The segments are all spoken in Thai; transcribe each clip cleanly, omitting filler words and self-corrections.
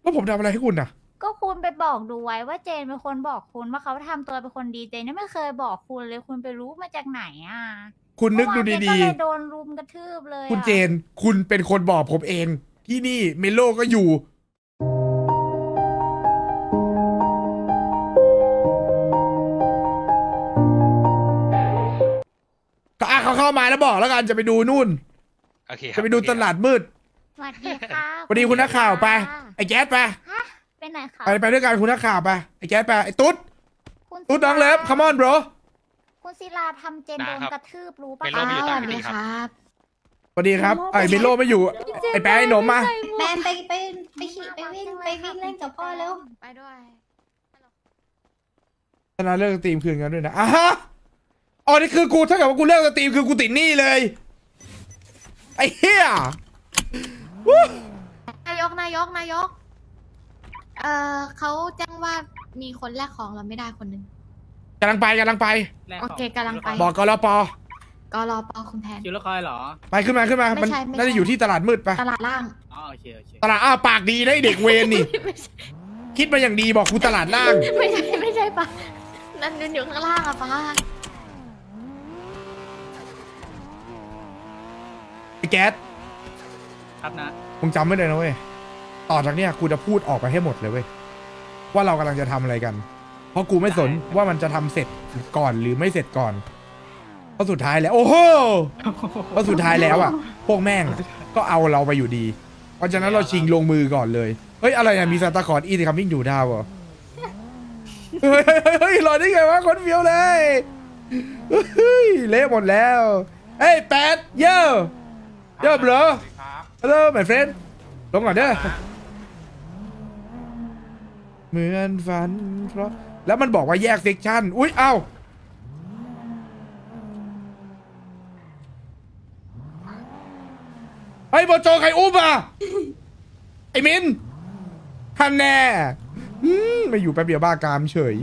แล้วผมทำอะไรให้คุณอ่ะก็คุณไปบอกดูไว้ว่าเจนเป็นคนบอกคุณว่าเขาทำตัวเป็นคนดีเจนยังไม่เคยบอกคุณเลยคุณไปรู้มาจากไหนอ่ะคุณนึกดูเมื่อวานเจนก็ดีเลยโดนรุมกระทืบเลยๆคุณอ่ะเจนคุณเป็นคนบอกผมเองที่นี่เมโลก็อยู่ก็เขาเข้ามาแล้วบอกแล้วกันจะไปดูนู่นโอเคครัจะบไปดูตลาดมืดสวัสดีค่ะพอดีคุณนักข่าวไปไอ้แจ๊ดไปฮะเป็นไหนคะไปด้วยกันคุณนักข่าวไปไอ้แจ๊ดไปไอ้ตุ๊ดคุณตุ๊ดน้องเล็บ come on bro คุณศิลาทำเจนโดนกระทืบรู้ปะเมโลมีอยู่ต่างประเทศครับสวัสดีครับไอ้เมโลไม่อยู่ไอ้แป๊ะไอ้หนมมาแมนไปขี่ไปวิ่งเล่นกับพ่อเร็วไปด้วยชนะเลิกสตรีมคืนกันด้วยนะอ่ะฮะอ๋อนี่คือกูถ้าเกิดว่ากูเลิกสตรีมคือกูติดหนี้เลยไอ้เหี้ยวู้นายกเขาแจ้งว่ามีคนแลกของเราไม่ได้คนหนึ่งกำลังไปโอเคกำลังไปบอกกรปก็รอปอคุณแทนคิวรถคอยเหรอไปขึ้นมามันไม่ใช่น่าจะอยู่ที่ตลาดมืดไปตลาดล่างอ๋อโอเคตลาดอ้าวปากดีนะไอ้เด็กเวรนี่ไม่ใช่คิดมาอย่างดีบอกกูตลาดล่างไม่ใช่ปะนั่นอยู่ข้างล่างอะป้าไอ้แก๊สครับนะมึงจำไว้เลยนะเว้ยต่อจากเนี้ยกูจะพูดออกไปให้หมดเลยเว้ยว่าเรากำลังจะทำอะไรกัน เพราะกูไม่สนว่ามันจะทำเสร็จก่อนหรือไม่เสร็จก่อนเพราะสุดท้ายแล้วโอ้โหเพราะสุดท้ายแล้วอ่ะพวกแม่งก็เอาเราไปอยู่ดี เพราะฉะนั้นเราชิงลงมือก่อนเลยเฮ้ยอะไรอ่ะมีซานตาคลอสอีที่คัมมิ่งอยู่ดาวเหรอเฮ้ยรอได้ไงวะคนเฟี้ยวเลยเฮ้ยเละหมดแล้วเฮ้ยแปดเย่เบลอฮัลโหลmy friend ลงก่อนเด้อเหมือนฝันเพราะแล้วมันบอกว่าแยกเซกชันอุ๊ยเอ้าไอ้บอโจใครอุ้มอ่ะไอ้มินฮันแน่ไม่อยู่แป๊บเดียวบ้ากามเฉย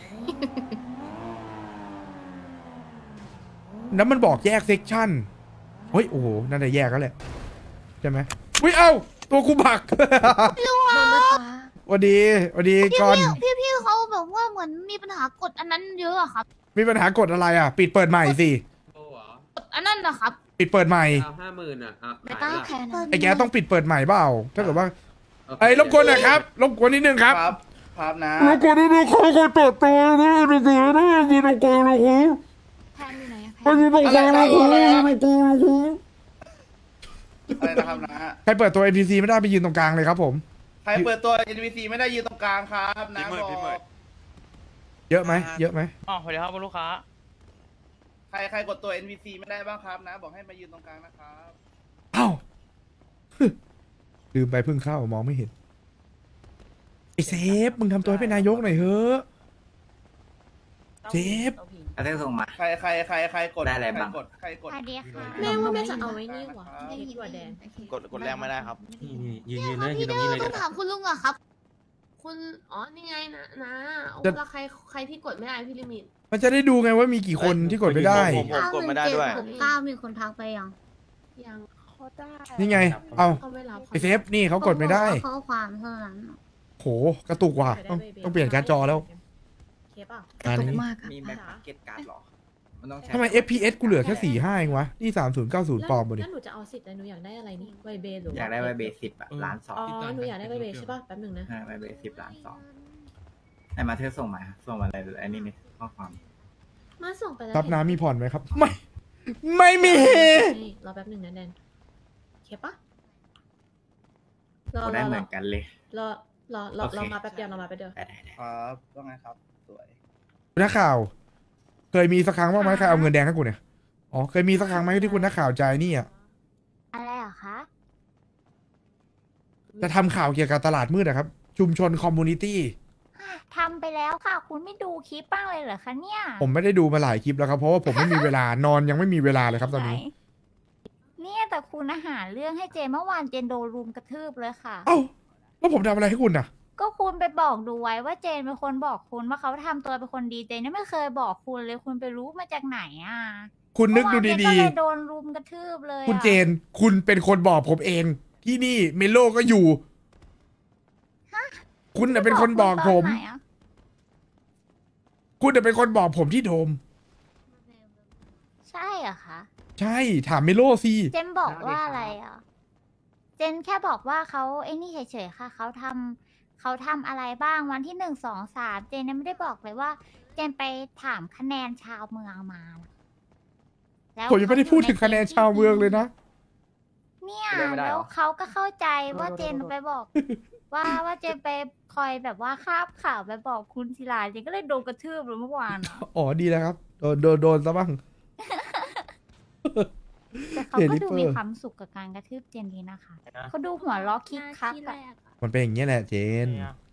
แล้วมันบอกแยกเซกชันเฮ้ยโอ้โหนั่นแหละแยกแล้วแหละใช่ไหมอุ๊ยเอ้าตัวกูบักลุงเหรอสวัสดีก่อนพี่เขาแบบว่าเหมือนมีปัญหากดอันนั้นเยอะอะครับมีปัญหากดอะไรอ่ะปิดเปิดใหม่สิโอ้เหรอกดอันนั้นนะครับปิดเปิดใหม่เอา50,000อ่ะไม่ขายต้อละแคนไอ้แกต้องปิดเปิดใหม่เปล่าถ้าเกิดว่าโอเคไอ้รบกวนหน่อยครับรบกวนนิดนึงครับครับนะรบกวนนิดนึงเขาเปิดตัวนี่ดีๆนี่ยืนตรงกลางเลยคุณแคนอยู่ไหนอะแคเขานยืนตรงกลางเลยคุณอะไรนะครับนะใครเปิดตัว NPC ไม่ได้ไปยืนตรงกลางเลยครับผมใครเปิดตัว NPC ไม่ได้ยืนตรงกลางครับนะบอกเยอะไหมเยอะไหมอ๋อสวัสดีครับคุณลูกค้าใครกดตัว NPC ไม่ได้บ้างครับนะ บอกให้มายืนตรงกลางนะครับเอ้าลืมไปเพิ่งเข้ามองไม่เห็นไอ้เซฟมึงทำตัวให้เป็นนายกหน่อยเถอะเซฟอะไรส่งมาใครกดได้อะไรบ้างใครกดสวัสดีค่ะแม่ว่าแม่จะเอาไว้นี่หว่าได้ยินกว่าแดงกดแรงไม่ได้ครับยืนเลยยืนตรงนี้เลยต้องถามคุณลุงอะครับคุณอ๋อ นี่ไงนะโอ้จะแล้วใครที่กดไม่ได้พี่ลิมิตมันจะได้ดูไงว่ามีกี่คนที่กดไม่ได้ผมกดไม่ได้ด้วย 9มีคนทักไปยังยังเขาได้นี่ไง เอาเขาไม่รับไอเซฟนี่เขากดไม่ได้ข้อความเท่านั้นโหกระตุกว่ะต้องเปลี่ยนการ์ดจอแล้วเคป่ะงานนี้มากอะมีแบ็คเก็ตการ์ดหรอ มันต้องใช้ทำไม FPS กูเหลือแค่4.5เองวะ นี่ 3090 ปลอมมาดิแล้วหนูจะเอาสิทธิ์อะไรหนูอยากได้อะไรนี่ไวเบหรืออยากได้ไวเบสิบอะล้านสองอ๋อหนูอยากได้ไวเบใช่ป่ะแป๊บหนึ่งนะไวเบ10 ล้าน 2ไอ้มาเธอส่งมาอะไรไอ้นี่นี่ข้อความมาส่งไปแล้วรับน้ำมีผ่อนไหมครับ ไม่มีนี่รอแป๊บหนึ่งนะแดนเคป่ะกูได้เหมือนกันเลยรอโอเคมาแป๊บเดียวรอมาแป๊บเดียวได้ครับว่าไงครับ สวยนักข่าว เคยมีสักครั้งบ้างไหมใครเอาเงินแดงให้กูเนี่ย อ๋อ เคยมีสักครั้งไหมที่คุณนักข่าวใจายนี่อ่ะอะไรเหรอคะจะทำข่าวเกี่ยวกับตลาดมืดอะครับ ชุมชนคอมมูนิตี้ทำไปแล้วค่ะ คุณไม่ดูคลิปบ้างเลยเหรอคะเนี่ยผมไม่ได้ดูมาหลายคลิปแล้วครับ เพราะว่าผมไม่มีเวลานอนยังไม่มีเวลาเลยครับตอนนี้เนี่ยแต่คุณอาหารเรื่องให้เจนเมื่อวานเจนโดนรุมกระทืบเลยค่ะเอ้า แล้วผมทำอะไรให้คุณอ่ะก็คุณไปบอกดูไว้ว่าเจนเป็นคนบอกคุณว่าเขาทำตัวเป็นคนดีเจนยังไม่เคยบอกคุณเลยคุณไปรู้มาจากไหนอ่ะคุณนึกดูเมื่อวานเจนดีก็เลยโดนรุมกระทืบเลยๆ คุณเจน คุณเป็นคนบอกผมเอง ที่นี่เมโลก็อยู่ฮะคุณน่ะเป็นคนบอกผมตนไหนอะคุณน่ะเป็นคนบอกผมที่โดมใช่เหรอคะใช่ถามเมโลสิเจนบอกว่าอะไรอ่ะ เจนแค่บอกว่าเขาไอ้นี่เฉยๆค่ะ เขาทำอะไรบ้างวันที่1 2 3เจนยังไม่ได้บอกเลยว่า เจนไปถามคะแนนชาวเมืองมาแล้วผมยังไม่ได้พูดถึงคะแนนชาวเมืองเลยนะเนี่ยแล้วเขาก็เข้าใจว่าเจนไปบอก ว่าเจนไปคอยแบบว่าคาบข่าวไปบอกคุณศิลาเจนก็เลยโดนกระทืบเลยเมื่อวานอะอ๋อดีแล้วครับ โดนซะบ้างแต่เขาก็ดูมีความสุขกับการกระทืบเจนดีนะคะเขาดูหัวล้อคิกคักอะมันเป็นอย่างนี้ยแหละเจน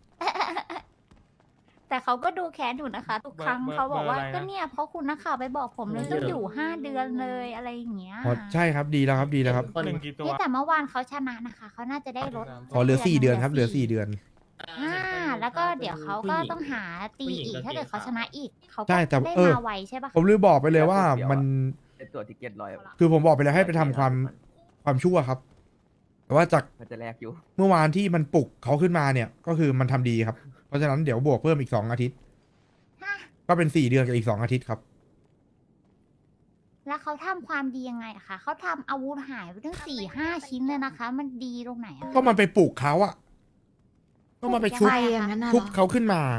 แต่เขาก็ดูแค้นอยู่นะคะ ทุกครั้งเบอร์เขาบอกว่าเบอร์อะไรนะก็เนี่ยเพราะคุณนักข่าวไปบอกผมเลยต้องอยู่5 เดือนเลยอะไรอย่างเงี้ยอ๋อใช่ครับดีแล้วครับดีแล้วครับหนึ่งกี่ตัวนี่แต่เมื่อวานเขาชนะนะคะเขาน่าจะได้ลดอ๋อเหลือ4 เดือนครับเหลือ4 เดือนแล้วก็เดี๋ยวเขาก็ต้องหาตีอีกถ้าเกิดเขาชนะอีกเขาก็ใช่แต่ได้เออมาไวใช่ปะผมลืมบอกไปเลยว่ามันตัวติเก็ตลอยคือผมบอกไปแล้วให้ไปทำความชั่วครับ แต่ว่าจากมันจะแลกอยู่เมื่อวานที่มันปลุกเขาขึ้นมาเนี่ย ก็คือมันทำดีครับ เพราะฉะนั้นเดี๋ยวบวกเพิ่มอีก2 อาทิตย์ ก็เป็น4 เดือนกับอีก2 อาทิตย์ครับแล้วเขาทำความดียังไงอะคะเขาทำอาวุธหายไปตั้ง4-5 ชิ้นเลยนะคะ มันดีตรงไหนอะก็มันไปปลุกเขาอะก็มันไปชุบไฟอย่างนั้นน่ะทุบเหรอเขาขึ้นมา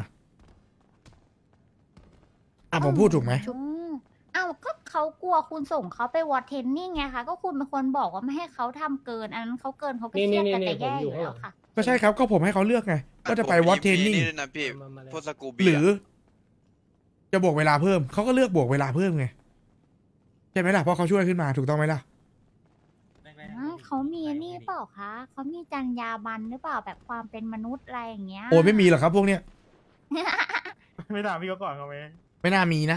ผมพูดถูกไหมอ้าวก็เขากลัวคุณส่งเขาไปวอร์เทนนิ่งไงคะก็คุณเป็นคนบอกว่าไม่ให้เขาทำเกิน อันนั้นเขาเกินเขาก็เครียดกันแต่แย่อยู่แล้วค่ะก็ใช่ครับก็ผมให้เขาเลือกไงก็จะไปวอตเทรนนิ่งนี่ด้วยนะพี่พวกสกูบี้หรือ จะบวกเวลาเพิ่มเขาก็เลือกบวกเวลาเพิ่มไงใช่ไหมล่ะเพราะเขาช่วยขึ้นมาถูกต้องไหมล่ะเขามีนี่เปล่าคะเขามีจรรยาบรรณหรือเปล่าแบบความเป็นมนุษย์อะไรอย่างเงี้ยโอ้ยไม่มีหรอกครับพวกเนี้ยไม่ถามพี่เขาก่อนเขาไหมไม่น่ามีนะ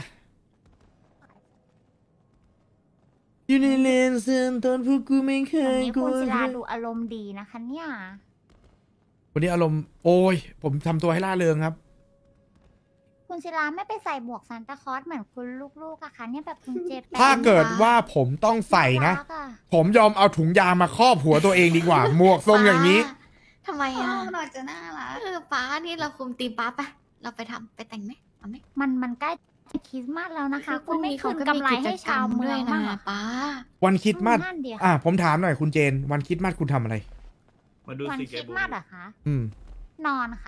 อยู่ในเลนเซนตอนพวกกูไม่เควันยนี้กลัคุวณศิลาดูอารมณ์ดีนะคะเนี่ยวันนี้อารมณ์โอ้ยผมทำตัวให้ล่าเริงครับคุณศิลาไม่ไปใส่หมวกซานตาคลอสเหมือนคุณลูกๆอะคะเนี่ยแบบคุณเจแปนถ้าเกิดว่าผมต้องใส่นะารักอผมยอมเอาถุงยางมาครอบหัวตัวเองดีกว่า หมวกทรงอย่างนี้ทำไมอ่ะหน่อยจะน่ารักป้านี่เราคุมตีมป้าไปเราไปแต่งไหมเอาไหมมันใกล้คริสต์มาสแล้วนะคะพคุรุ่ณงไม่นี้คืเขานก็กำมีไรกิจให้กรชาร วมเมืด้อวยงบ้างนะเหรอป้าวันคริดมัดนั่นเดียวผมถามหน่อยคุณเจน วันคริดมัดคุณทำอะไรมาดูวันสิคเกริสบูต์มาสเหรอคะอืมนอนค่ะ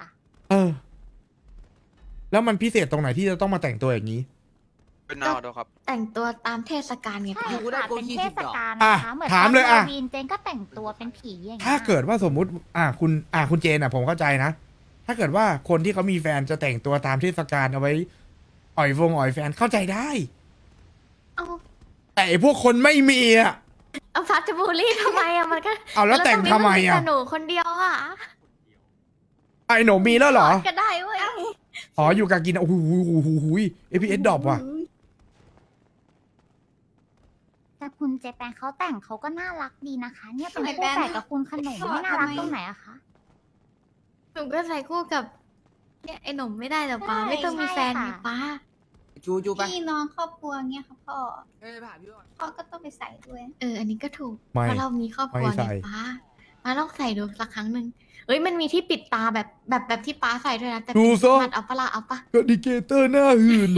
แล้วมันพิเศษตรงไหนที่จะต้องมาแต่งตัวอย่างนี้เป็นนาวด้วยครับแต่งตัวตามเทศกาลไงใช่ป้าค่ะเป็นเทศกาลอ่ะนะคะเหมือนถามเลยตอนอ่ะฮาโลวีนเจนก็แต่งตัวเป็นผีอย่างเงี้ยถ้าเกิดว่าสมมุติ คุณเจนผมเข้าใจนะ ถ้าเกิดว่าคนที่เขามีแฟนจะแต่งตัวตามเทศกาลเอาไว้ อ่อยแฟนเข้าใจได้เอาแต่ไอ้พวกคนไม่มีอ่ะเอาพัชบูลลี่ทำไมอ่ะมันก็เอาแล้วแต่งทำไมอ่ะแล้วตรงนี้นแต่หนูคนเดียวอ่ะไอ้หนูมีแล้วเหรอก็ได้เว้ยอ๋ออยู่กับกินโอ้โหAPS ดรอปว่ะแต่คุณเจแปนเขาแต่งเขาก็น่ารักดีนะคะ เนี่ยเป็นทำไมคู่แปนแฝดกับคุณขนมไม่น่ารักตรงไหนอะคะหนูก็ใส่คู่กับเนี่ยไอ้หนุ่มไม่ได้หรอป้าใช่ไม่ต้องมีแฟนใช่ไงค่ะป้าจูไปพี่น้องครอบครัวเงี้ยค่ะพ่อผ่านพี่ก่อนพ่อก็ต้องไปใส่ด้วยอันนี้ก็ถูกไม่เพราะเรามีครอบครัวไม่ใส่ไงป้าป้าลองใส่ดูสักครั้งหนึ่งเอ้ยมันมีที่ปิดตาแบบที่ป้าใส่ด้วยนะแต่ดูเป็นซะมัดเอาปะละเอาปะก็ดิเกเตอร์หน้าหื่น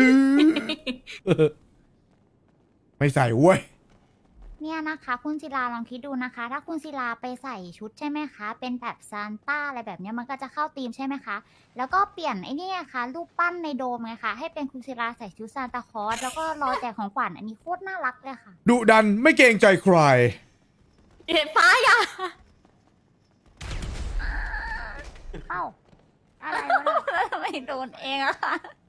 ไม่ใส่เว้ยเนี่ยนะคะ คุณศิลาลองคิดดูนะคะ ถ้าคุณศิลาไปใส่ชุดใช่ไหมคะ เป็นแบบซานต้าอะไรแบบเนี้ยมันก็จะเข้าธีมใช่ไหมคะ แล้วก็เปลี่ยนไอ้เนี่ยค่ะ รูปปั้นในโดมไงคะให้เป็นคุณศิลาใส่ชุดซานตาคลอสแล้วก็รอแจกของขวัญอันนี้โคตรน่ารักเลยค่ะดุดันไม่เกรงใจใครเห็นป้าอย่าเอ้าอะไรวะเนี่ยทำไมโดนเองอะคะ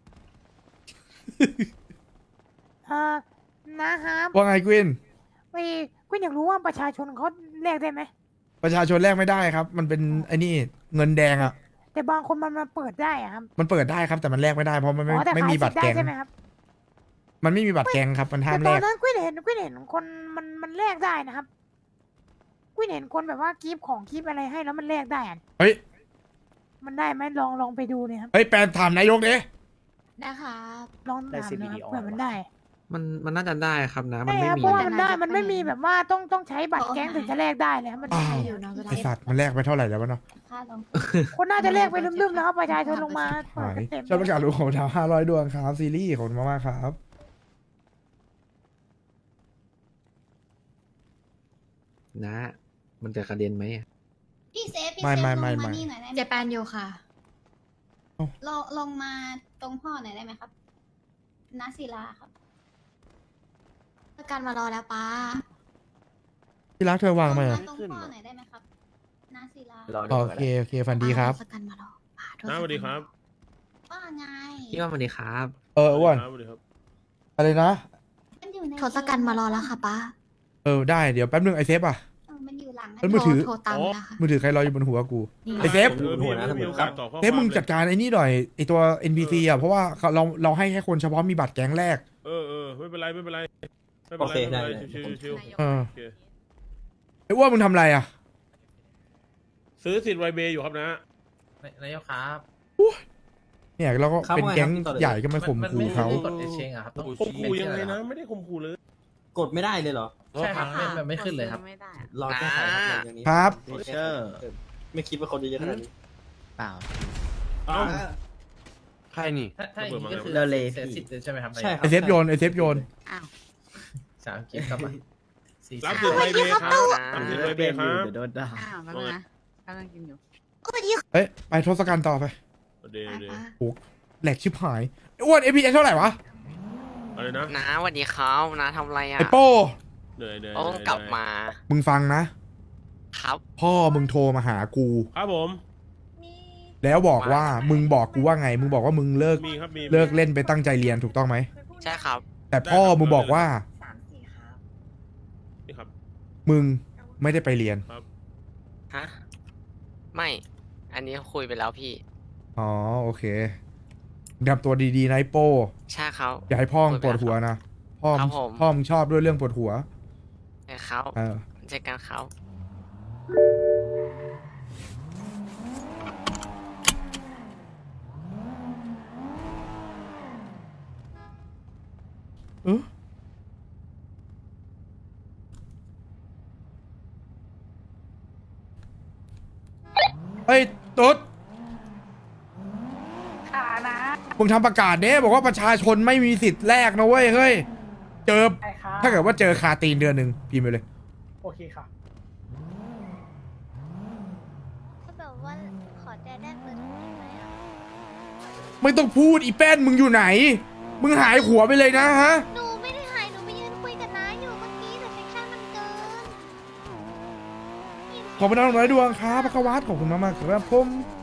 นะครับว่าไงกวินคุณอยากรู้ว่าประชาชนเขาแลกได้ไหมประชาชนแลกไม่ได้ครับ มันเป็นไอ้นี่เงินแดงอ่ะแต่บางคนมันมาเปิดได้อะครับมันเปิดได้ครับแต่มันแลกไม่ได้เพราะมันอ๋อแต่ไม่ขายมีสิบัทตรธิ์ได้แกงใช่ไหมครับมันไม่มีบัตรแกงครับ มันห้าแต่มตแลอนกนั้นคุณเห็นคนมันแลกได้นะครับคุณเห็นคนแบบว่ากีบของกีบอะไรให้แล้วมันแลกได้อะเฮ้ยมันได้ไหมลองไปดูเลยครับเฮ้ยแปลถามนายกดินะครับลองถามนะครับเผื่อมันได้มันน่าจะได้ครับนะ มันใช่ไม่ครับมีเพราะว่ามันได้มันไม่มีแบบว่าต้องใช้บัตรแก๊งถึงจะแลกได้เลยครับมันอ้าไม่วอยู่นะเวลาไอสัตว์มันแลกไปเท่าไหร่แล้ววะเนาะค่าลงคนน่าจะแลกไปลืมๆแล้วครับประชาชนลงมาหายเต็มชอบประกาศรู้ของดาว500 ดวงครับซีรีส์ขอบคุณมากๆครับนะ มันจะกระเด็นไหมพี่เซฟไม่ลงไม่มาไม่นี่หน่อยได้ไหมเจแปนอยู่ค่ะลงมาตรงพ่อหน่อยได้ไหมครับนาศิลาครับการมารอแล้วป้าที่รักเธอวางไหมลอะตรงพ่อหน่อยได้ไหมครับนาศิลาโอเคฝันดีครับสกันมารอป้าสวัสดีครับว่าไงพี่ว่ามันดีครับอ้วนสวัสดีครับอะไรนะมันอยู่ในทศกัณฐ์มารอแล้วค่ะป้าได้เดี๋ยวแป๊บนึงไอเซฟอ่ะมันอยู่หลังแล้วมือถือโทรตามแล้วค่ะมือถือใครรออยู่บนหัวกู ไอเซฟหัวนะมีโอกาสต่อข้อเซฟมึงจัดการไอ้นี่หน่อยไอตัว NPC อ่ะเพราะว่าเราให้แค่คนเฉพาะมีบัตรแก๊งแรกไม่เป็นไรไม่เป็นไรโอเคได้ชิวไออ้วนมึงทำอะไรอ่ะซื้อสิทธิ์ไวเบย์อยู่ครับนะนายกครับเนี่ยเราก็เป็นแก๊งใหญ่ก็ไม่ข่มขู่เขากดเอเชงอะครับต้องข่มขู่ยังไงนะ ไม่ได้ข่มขู่เลยกดไม่ได้เลยเหรอใช่ครับไม่ขึ้นเลยครับรอแก้ไขครับอย่างนี้ครับไม่คิดว่าคนจะเยอะขนาดนี้เปล่าใครนี่ถ้าอย่างนี้ก็คือเสียสิทธิ์ใช่ไหมครับใช่คไอรับเซฟโยนไอเซฟโยน 3 กิกครับสี่รับสิทธิ์ไวเบย์ครับรับสิทธิ์ไวเบย์ครับเดี๋ยวโดนด่าเอ้ยไปทศกัณฐ์ต่อไปเดี๋ยวแหลกชิบหายไอ้อ้วน APS เท่าไหร่วะอะไรนะน้าสวัสดีครับน้าทำอะไรอ่ะไอโป้เดี๋ยวโอ้กลับมามึงฟังนะครับพ่อมึงโทรมาหากูครับผมแล้วบอกว่ามึงบอกกูว่าไง มึงบอกว่ามึงเลิกมีครับมีเลิกเล่นไปตั้งใจเรียนถูกต้องไหมใช่ครับแต่พ่อมึงบอกว่านี่ครับมึงไม่ได้ไปเรียนฮะ ไม่ อันนี้คุยไปแล้วพี่อ๋อโอเคทำตัวดีๆนะไอโป้ใช่ครับอย่าให้พ่อมึงปวดหัวนะพ่อครับผมพ่อมึงชอบด้วยเรื่องปวดหัวใช่เขาเออเจอกันเขาเฮ้ยตุ๊ดมึงทำประกาศเนี้ยบอกว่าประชาชนไม่มีสิทธิ์แรกนะเว้ยเฮ้ยเจอถ้าเกิดว่าเจอคาตีนเดือนหนึ่งพิมพ์ไปเลยโอเคค่ะก็แบบว่าขอใจได้เปิดได้ไหมอ่ะไม่ต้องพูดอีแป้นมึงอยู่ไหน มึงหายหัวไปเลยนะฮะหนูไม่ได้หายหนูไปยืนคุยกับน้าอยู่เมื่อกี้แต่เซ็กชันมันเกินขอบคุณน้องน้อยดวงครับพระกวัตขอบคุณมากๆครับผม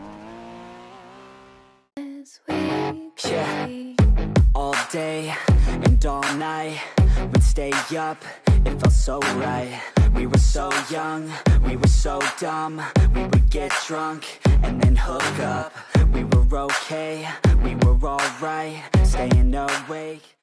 Yeah, all day and all night we'd stay up, it felt so right. We were so young, we were so dumb. We would get drunk and then hook up. We were okay, we were alright, staying awake.